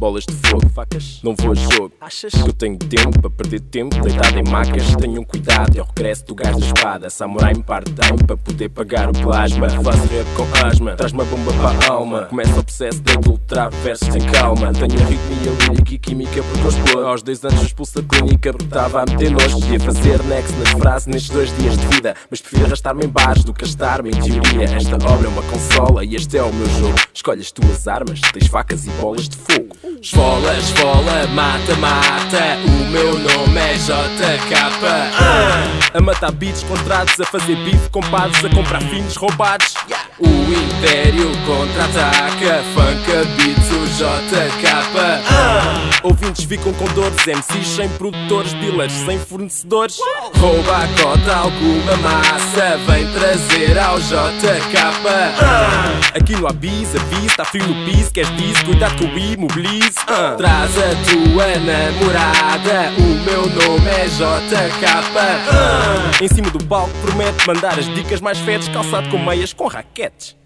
bolas de fogo. Facas, não vou a jogo. Achas que eu tenho tempo para perder tempo deitado em macas? Tenham cuidado, é o regresso do gás da espada. Samurai em part-time para poder pagar o plasma. Faço rap com asma, traz uma bomba para a alma. Começa o processo de adulterar versos sem calma. Tenho arritmia lírica e química porque eu explodo. Aos 2 anos expulso da clínica porque estava a meter nojo. Podia fazer next nas frases nestes 2 dias de vida, mas prefiro arrastar-me em bares do que gastar-me em teoria. Esta obra é uma consola e este é o meu jogo. Escolhe as tuas armas, tens facas e bolas de fogo. Esfola, esfola, mata, mata. O meu nome é JK. A matar beats, contratos, a fazer bife com padres, a comprar finos roubados. O Império contra-ataca. Funka Beats, o JK. Ouvintes ficam com dores, MCs sem produtores, dealers sem fornecedores. Rouba a cota, alguma massa vem trazer ao JK. Aqui não há bis, avise, está frio no piso. Queres disso? Cuidado que eu imobilize. Traz a tua namorada. O meu nome é JK. Em cima do palco prometo mandar as dicas mais fetes, calçado com meias com raquetes.